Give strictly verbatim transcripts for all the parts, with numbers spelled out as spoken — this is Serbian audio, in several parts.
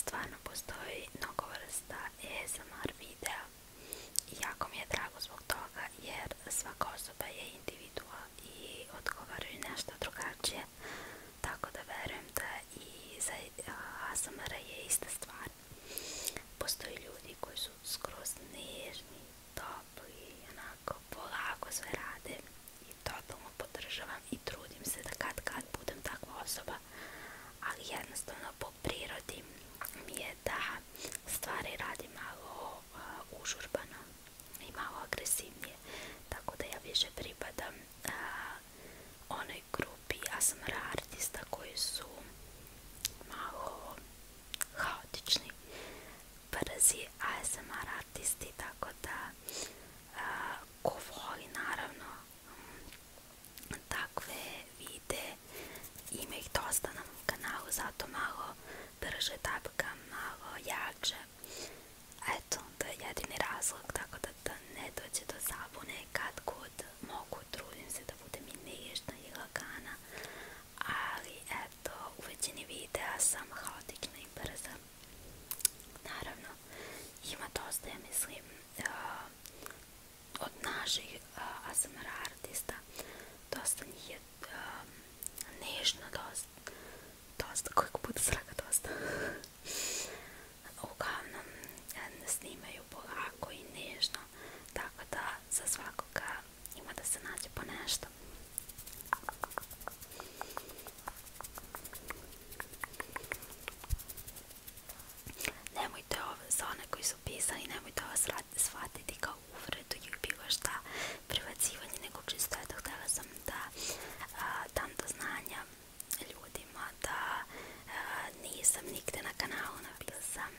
stvarno postoji mnogo vrsta A S M R videa i jako mi je drago zbog toga jer svaka osoba je individua i odgovaraju nešto drugačije, tako da verujem da i za A S M R je ista stvar. Postoji ljudi koji su skroz nežni, topli, onako polako sve rade i totalno podržavam i trudim se da kad kad budem takva osoba, ali jednostavno po prirodi mi je da stvari radim malo uh, užurbano i malo agresivnije, tako da ja više pripadam uh, onoj grupi A S M R artista koji su malo haotični, brzi A S M R artisti, tako da uh, ko voli naravno um, takve vide, ima ih dosta na mom kanalu, zato malo brže tapkam, malo jače. Eto, to je jedini razlog, tako da, da ne dođe do zabune kad god mogu, trudim se da budem i nežna i lagana, ali eto, u većini videa sam haotična i brza. Naravno, ima dosta, ja mislim, uh, od naših uh, A S M R artista, dosta njih je uh, nežno, dosta, dosta, koliko puta sam rekla dosta. Uglavnom, snimaju polako i nežno, tako da za svakoga ima da se nađe po nešto. Nemojte ovo, za one koji su pisali, nemojte ovo shvatiti kao uvredu ili bilo šta, privacivanje, nego čisto eto, htjela sam da a, dam do znanja ljudima da a, nisam nigde na kanalu napisala sam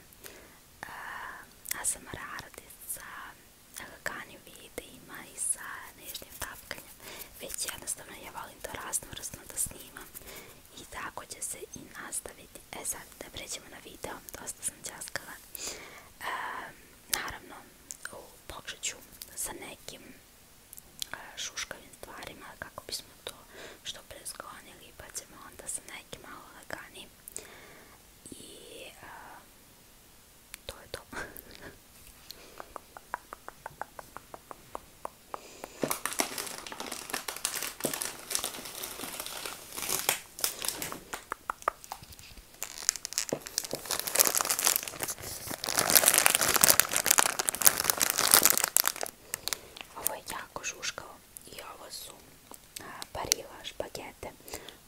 A S M R artist sa laganim videima i sa nežnim tapkanjem, već jednostavno ja volim to raznovrsno da snimam i tako će se i nastaviti. E sad, da pređemo na video, dosta sam ćaskala. E, naravno, počet ću sa nekim e, šuškavim stvarima kako bismo to što pre sklonili, pa ćemo onda sa nekim malo laganim i e, to je to. Ovo je jako žuškavo i ovo su a, Barilla špagete.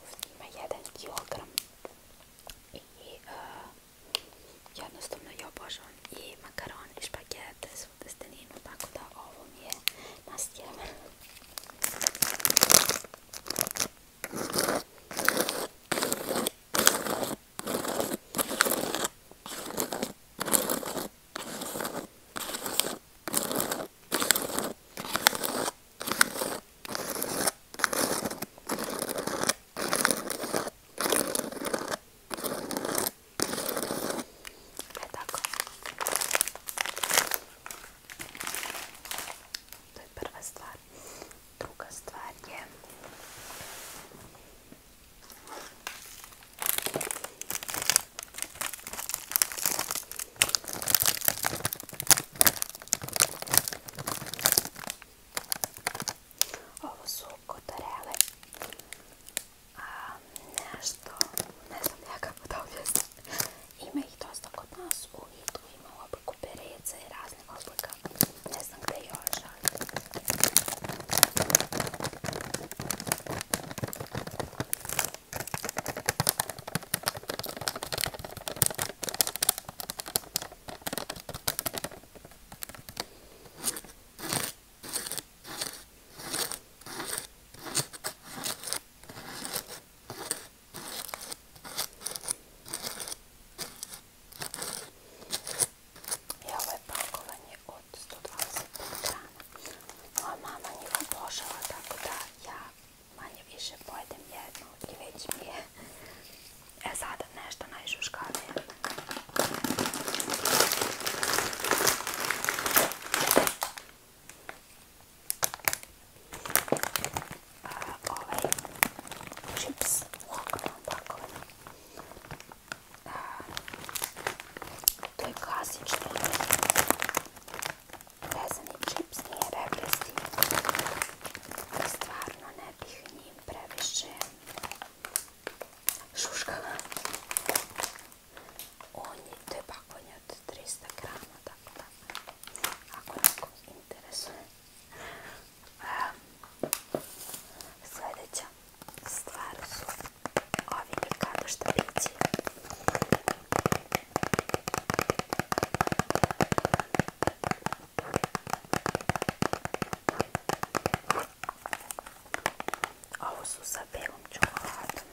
su sa belom čokoladom.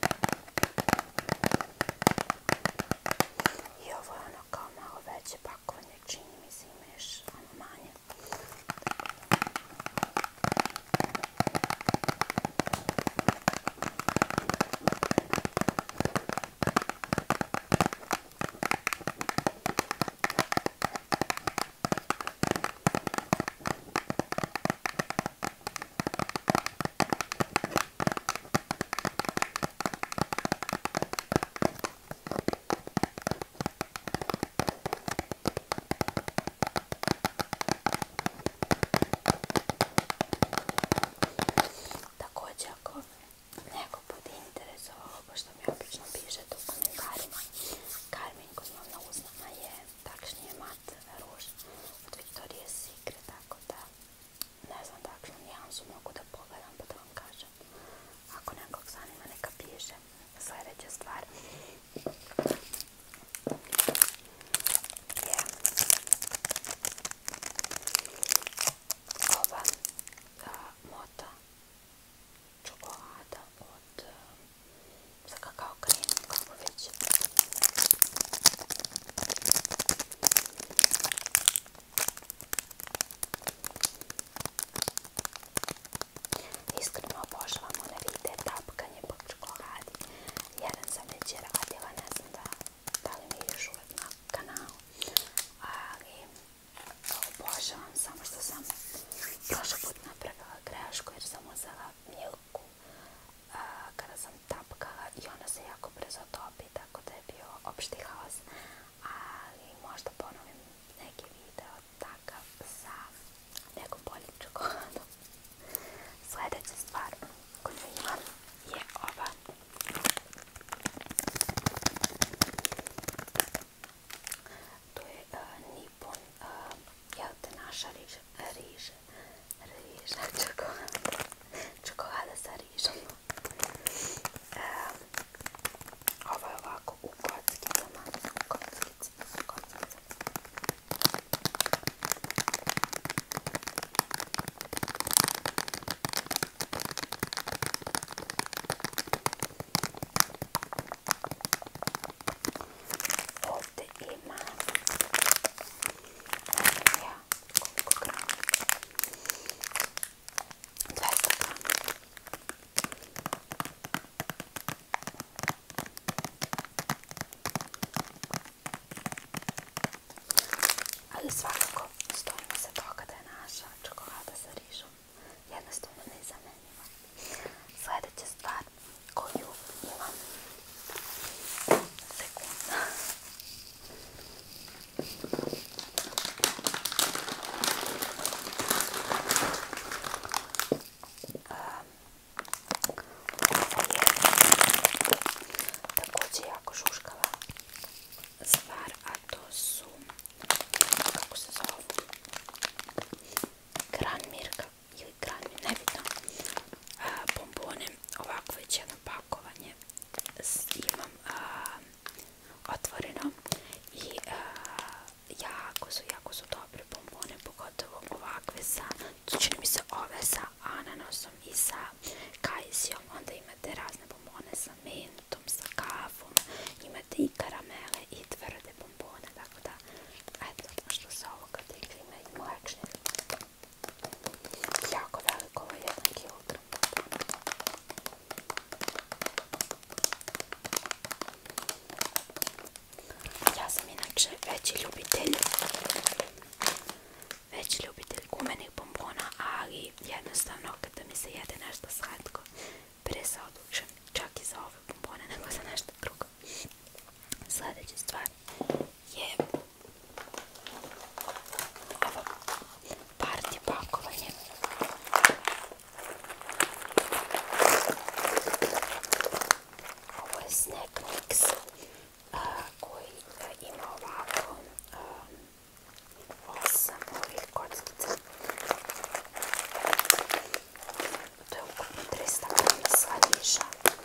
I ovo je ono kao malo veće pakovanje, čini mi se ima još ono manje. Također, ako neko bude interesovao, pošto mi obično pišete u komentarima, Carmine kod imam na uznama je takšnije mat ruž od Victoria's Secret, tako da ne znam takšnu nijansu mogu da pogledam pa da vam kažem. Ako nekog zanima neka piše. Sljedeća stvar je ova mota čokolada od sa kakao kremom, kako već. Iskreno obožavam one videe tapkanje po čokoladi. Jedan sam već je radila, ne znam da, da li mi je još uvijek na kanalu, ali obožavam, samo što sam prošli put napravila grešku jer sam uzela milku a, kada sam tapkala i ona se jako brzo topi, tako da je bio opšti haos, ali možda ponovim neki video takav sa nekom boljim čokoladom. Sljedeća stvar koju imam je ova. To je uh, Nippon, uh, jel te naša riža, riža, riža, čokolada, čokolada sa rižom. Um, ovo je ovako u kockicama, kockicama, kockicama. Ovdje ima, ne znam ja koliko grama, dvesta grama. Ali svakako stojimo se toga da je naša čokolada sa rižom jednostavno nezamenjiva. Sljedeća stvar koju imam, sekunda, um, ovo je također jako žuškava stvar, a to su, kako se zovu, Granmirka ili Granmir, nebitno, bombone, ovako već jedno pakovanje imam a, otvoreno i a, jako su, jako su dobre bombone, pogotovo ovakve sa, čini mi se ove sa ananasom i sa kajsijom, onda imate razne bombone sa mentom, sa kafom, imate i karamele i tvrde bombone, tako da, eto, što se ovoga tiče, ima i mlečne. Jako veliko, ovo je jedan kilogram bombona. Ja sam inače veći ljubitelj, veći ljubitelj gumenih bombona, ali jednostavno kada mi se jede nešto slatko, prije se odlučim čak i za ove bombone nego za nešto drugo. Sljedeća stvar je ovo party pakovanje. Ovo je snack mix a, koji a, ima ovako um, osam ovih kockica. To je ukupno trista grama slatkiša.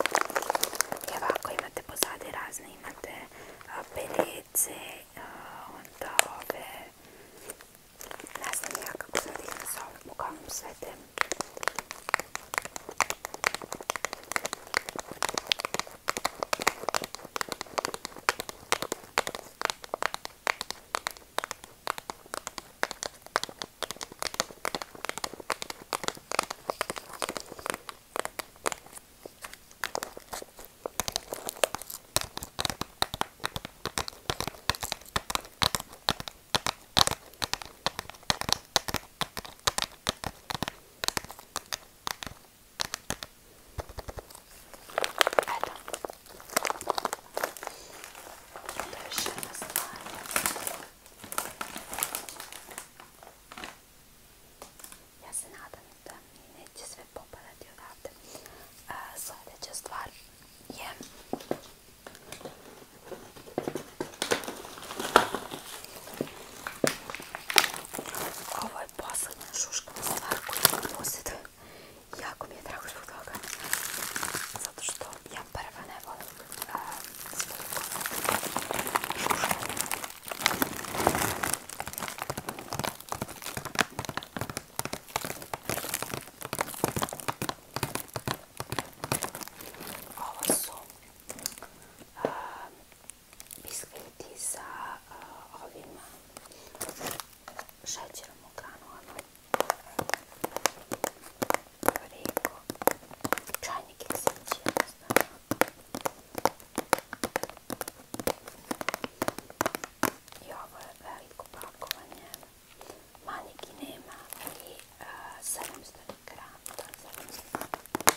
čisto ekran da završim.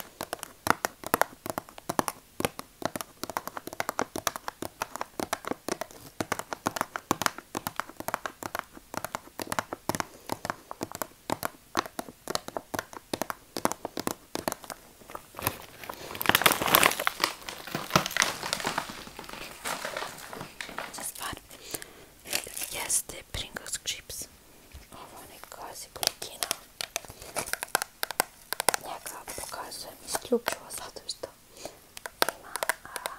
Sljedeća stvar jeste Pringles chips. Ovo je neka sigurikina. Njega pokazujem isključivo zato što ima a,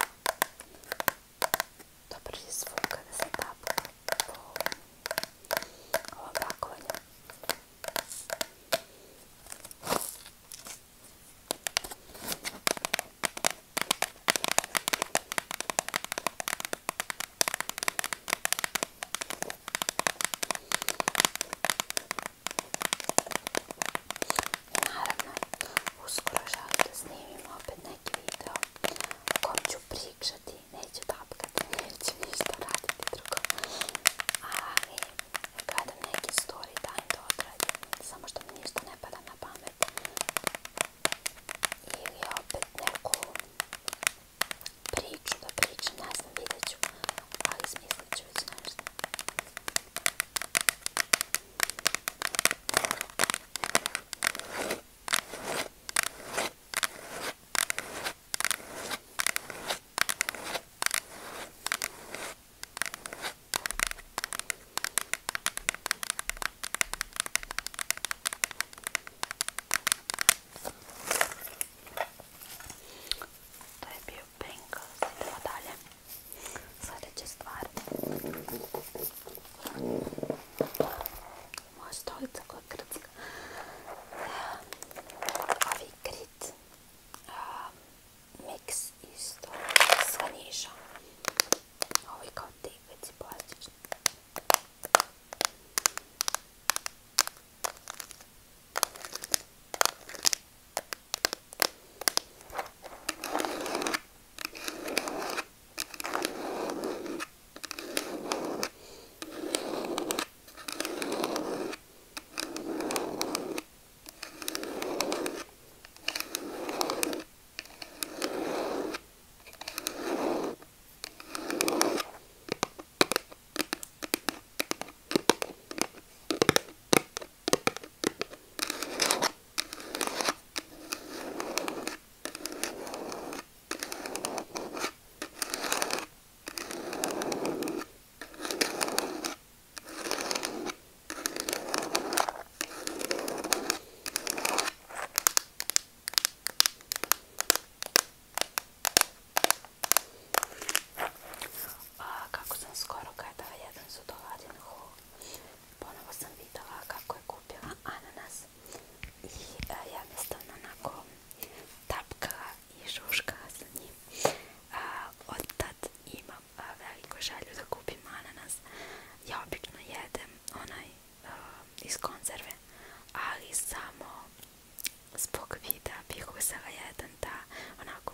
dobar zvuk kada se tapa po ovom pakovanju. Naravno, uskoro želim da snimim opet neki video u kojem ću pričati, neću tapkati, neću ništa raditi drugo. Ali gledam neki story time da odradim, samo što mi ništa ne pada na pamet. Ili opet neku priču da pričam, ne znam, vidjet ću, ali smislit ću već nešto. To je bio Pringles, idemo dalje. Sljedeća stvar. Moja stolica koja krcka. Ovi Grit mix isto s vanišom. Ovi kao tikvici plastični. Kako sam skoro gledala jedan sudoladin haul, ponovo sam vidjela kako je kupila ananas i a, jednostavno onako tapkala i šuškala sa njim. A, od tad imam a, veliku želju da kupim ananas. Ja obično jedem onaj a, iz konzerve, ali samo zbog videa bih uzela jedan da onako